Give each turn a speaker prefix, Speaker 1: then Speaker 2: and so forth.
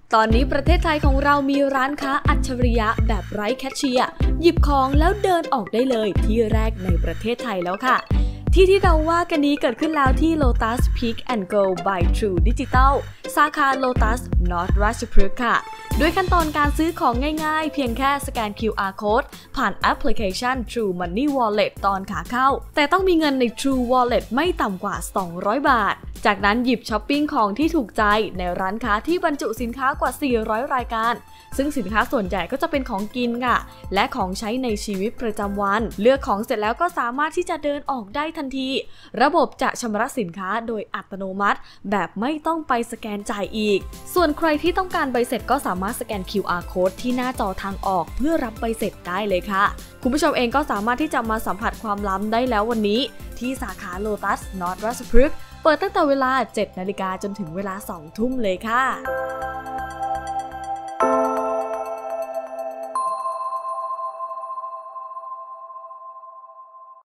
Speaker 1: ตอนนี้ประเทศไทยของเรามีร้านค้าอัจฉริยะแบบไร้แคชเชียร์หยิบของแล้วเดินออกได้เลยที่แรกในประเทศไทยแล้วค่ะที่เราว่ากันนี้เกิดขึ้นแล้วที่ Lotus Pick and Go by True Digital สาขา Lotus North ราชพฤกษ์ค่ะด้วยขั้นตอนการซื้อของง่ายๆเพียงแค่สแกน QR Code ผ่านแอปพลิเคชัน True Money Wallet ตอนขาเข้าแต่ต้องมีเงินใน True Wallet ไม่ต่ำกว่า200 บาทจากนั้นหยิบช้อปปิ้งของที่ถูกใจในร้านค้าที่บรรจุสินค้ากว่า400รายการซึ่งสินค้าส่วนใหญ่ก็จะเป็นของกินค่ะและของใช้ในชีวิตประจำวันเลือกของเสร็จแล้วก็สามารถที่จะเดินออกได้ทันทีระบบจะชำระสินค้าโดยอัตโนมัติแบบไม่ต้องไปสแกนจ่ายอีกส่วนใครที่ต้องการใบเสร็จก็สามารถสแกน QR Code ที่หน้าจอทางออกเพื่อรับใบเสร็จได้เลยค่ะคุณผู้ชมเองก็สามารถที่จะมาสัมผัสความล้ำได้แล้ววันนี้ที่สาขา Lotus North ราชพฤกษ์เปิดตั้งแต่เวลา 7 นาฬิกาจนถึงเวลา 2 ทุ่มเลยค่ะ